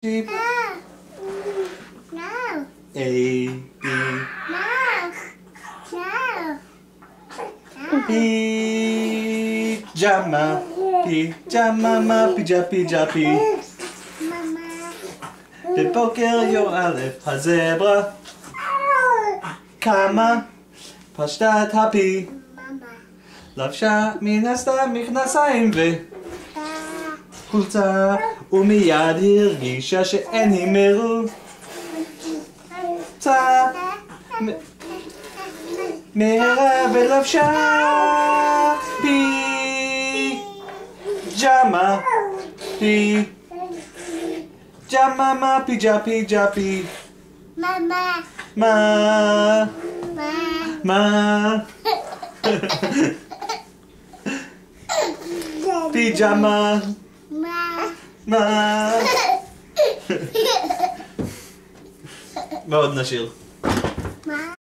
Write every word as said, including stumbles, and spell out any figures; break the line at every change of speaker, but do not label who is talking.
Sheep.
No. No.
A, B.
No. No.
Pijama. Pijama, pija, pija, pi.
Mama.
בבוקר יואלף הזברה קמה, פשטה את הפי,
Mama.
לבשה מן הסתם מכנסיים וחולצה, ומיד הרגישה שאין היא מרוצה. מהרה ולבשה פיג'מה, פיג'מה, מה פיג'ה פיג'ה פי,
Mama.
מה
Mama.
מה פיג'מה,
Mama.
מה מה עוד נשאיר?
Mama.